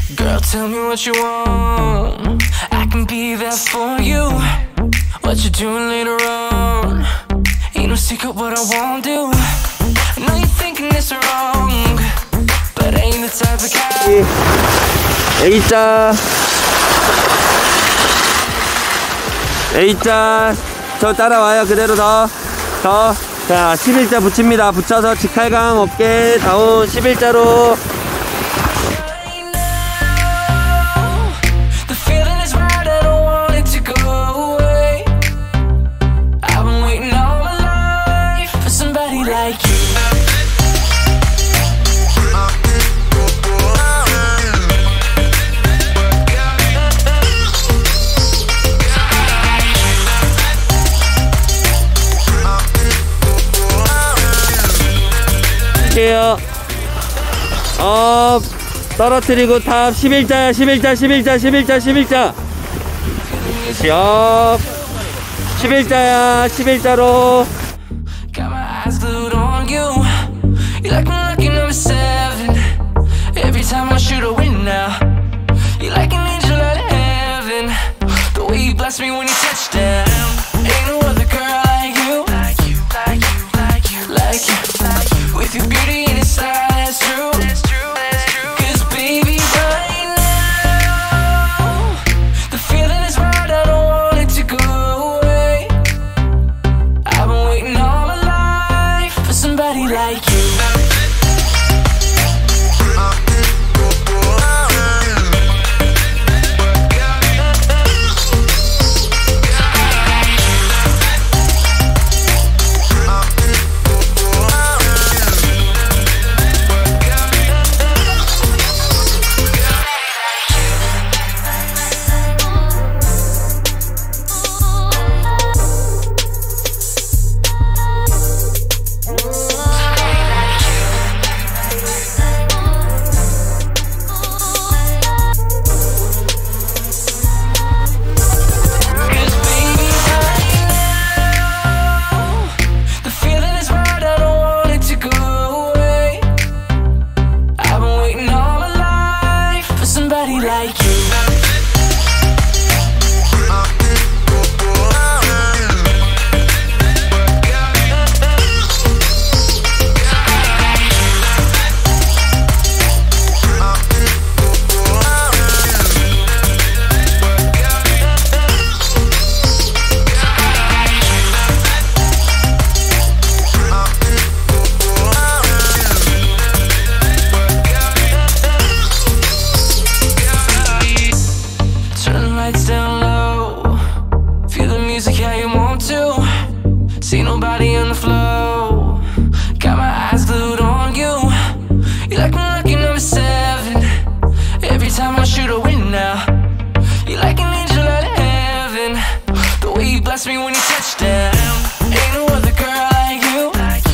Girl, tell me what you want. I can be there for you. What you doing later on? Ain't no secret what I won't do. I know you're thinking this wrong, but I ain't the type of guy. A자, A자, 저 따라와요. 그대로 더. 자, 11자 붙입니다. 붙여서 직할감 어깨 다운 11자로. 업 떨어뜨리고 탑 11자야 11자 업 11자야 11자로. Got my eyes glued on you. You like me lucky number 7. Every time I shoot a win now. You like an angel out of heaven. The way you bless me when you touch down. Ain't no other girl like you. Like you. With your beauty and your style, that's true. Cause baby, right now the feeling is right, I don't want it to go away. I've been waiting all my life for somebody like you. See nobody on the floor. Got my eyes glued on you. You like me lucky number 7. Every time I shoot a win now. You like an angel out of heaven. The way you bless me when you touch down. Ain't no other girl like you.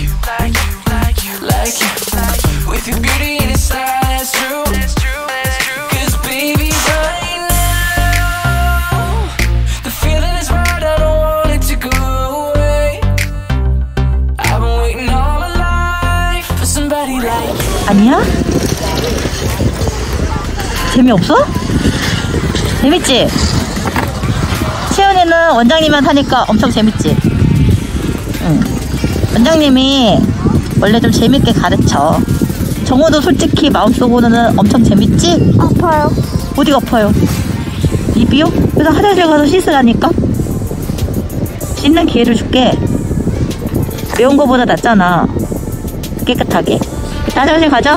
Like you. With your beauty and your style, that's true. Cause baby, right now the feeling is right, I don't want it to go. 아니야? 재미없어? 재밌지? 채연이는 원장님만 하니까 엄청 재밌지? 응. 원장님이 원래 좀 재밌게 가르쳐. 정호도 솔직히 마음속으로는 엄청 재밌지? 아파요. 어디가 아파요? 입이요? 그래서 화장실 가서 씻으라니까? 씻는 기회를 줄게. 매운 거보다 낫잖아. 깨끗하게. 화장실 가자.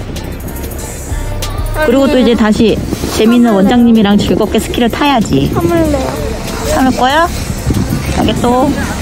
그리고 또 이제 다시 재밌는 원장님이랑 즐겁게 스키를 타야지. 참을래요. 참을 거야? 알겠어.